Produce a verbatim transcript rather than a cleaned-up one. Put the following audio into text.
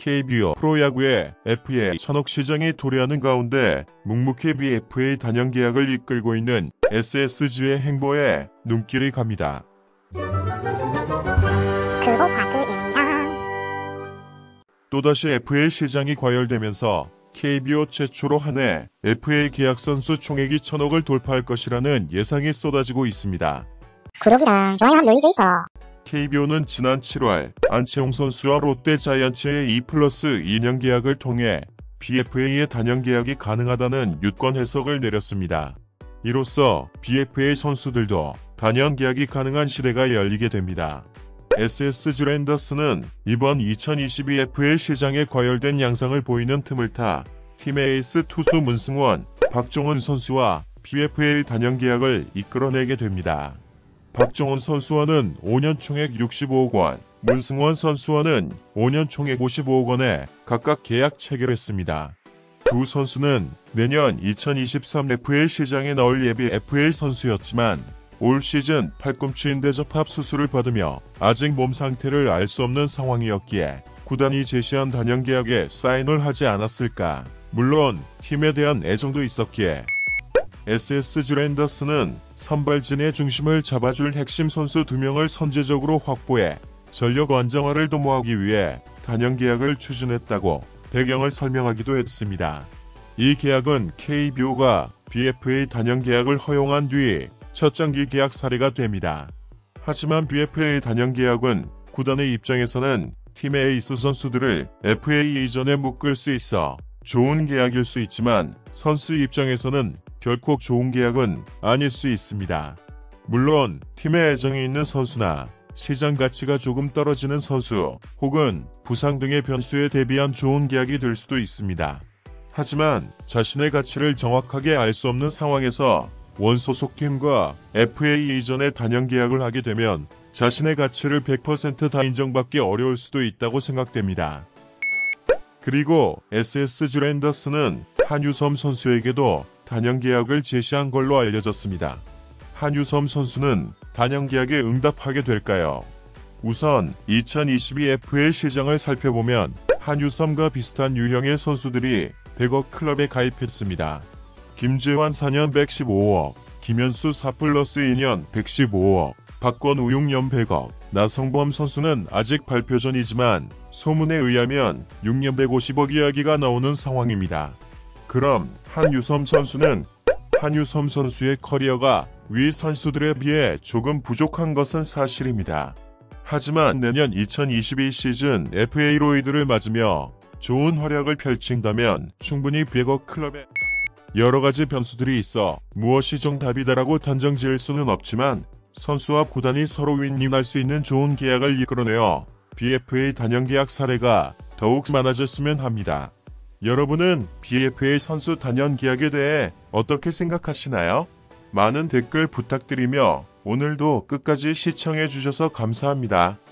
케이비오 프로야구의 에프에이 천억 시장이 도래하는 가운데 묵묵히 비에프에이 단연 계약을 이끌고 있는 에스에스지의 행보에 눈길이 갑니다. 크보파크입니다. 또다시 에프에이 시장이 과열되면서 케이비오 최초로 한 해 에프에이 계약 선수 총액이 천억을 돌파할 것이라는 예상이 쏟아지고 있습니다. 구독이랑 좋아요 눌리죠 있어. 케이비오는 지난 칠월 안채홍 선수와 롯데 자이언츠의 이 플러스 이 년 계약을 통해 비에프에이의 단연 계약이 가능하다는 유권 해석을 내렸습니다. 이로써 비에프에이 선수들도 단연 계약이 가능한 시대가 열리게 됩니다. 에스에스지 랜더스는 이번 이천이십이 에프에이 시장에 과열된 양상을 보이는 틈을 타 팀의 에이스 투수 문승원, 박종훈 선수와 비에프에이 단연 계약을 이끌어내게 됩니다. 박종훈 선수와는 오 년 총액 육십오억 원, 문승원 선수와는 오 년 총액 오십오억 원에 각각 계약 체결했습니다. 두 선수는 내년 이천이십삼 에프에이 시장에 나올 예비 에프에이 선수였지만 올 시즌 팔꿈치 인대 접합 수술을 받으며 아직 몸 상태를 알 수 없는 상황이었기에 구단이 제시한 단연 계약에 사인을 하지 않았을까. 물론 팀에 대한 애정도 있었기에 에스에스지 랜더스는 선발진의 중심을 잡아줄 핵심 선수 두 명을 선제적으로 확보해 전력 안정화를 도모하기 위해 단연 계약을 추진했다고 배경을 설명하기도 했습니다. 이 계약은 케이비오가 비에프에이 단연 계약을 허용한 뒤 첫 장기 계약 사례가 됩니다. 하지만 비에프에이 단연 계약은 구단의 입장에서는 팀의 에이스 선수들을 에프에이 이전에 묶을 수 있어 좋은 계약일 수 있지만 선수 입장에서는 결코 좋은 계약은 아닐 수 있습니다. 물론 팀에 애정이 있는 선수나 시장 가치가 조금 떨어지는 선수 혹은 부상 등의 변수에 대비한 좋은 계약이 될 수도 있습니다. 하지만 자신의 가치를 정확하게 알 수 없는 상황에서 원소속팀과 에프에이 이전에 단연 계약을 하게 되면 자신의 가치를 백 퍼센트 다 인정받기 어려울 수도 있다고 생각됩니다. 그리고 에스에스지 랜더스는 한유섬 선수에게도 단연 계약을 제시한 걸로 알려졌습니다. 한유섬 선수는 단연 계약에 응답하게 될까요? 우선 이천이십이 에프에이 시장을 살펴보면 한유섬과 비슷한 유형의 선수들이 백억 클럽에 가입했습니다. 김재환 사 년 백십오억, 김현수 사 플러스 이 년 백십오억, 박건우 육 년 백억, 나성범 선수는 아직 발표 전이지만 소문에 의하면 육 년 백오십억 이야기가 나오는 상황입니다. 그럼 한유섬 선수는 한유섬 선수의 커리어가 위 선수들에 비해 조금 부족한 것은 사실입니다. 하지만 내년 이천이십이 시즌 에프에이로 이들을 맞으며 좋은 활약을 펼친다면 충분히 백억 클럽에 여러가지 변수들이 있어 무엇이 정답이다라고 단정 지을 수는 없지만 선수와 구단이 서로 윈윈할 수 있는 좋은 계약을 이끌어내어 비에프에이 단연 계약 사례가 더욱 많아졌으면 합니다. 여러분은 비에프에이 선수 단연 계약에 대해 어떻게 생각하시나요? 많은 댓글 부탁드리며 오늘도 끝까지 시청해주셔서 감사합니다.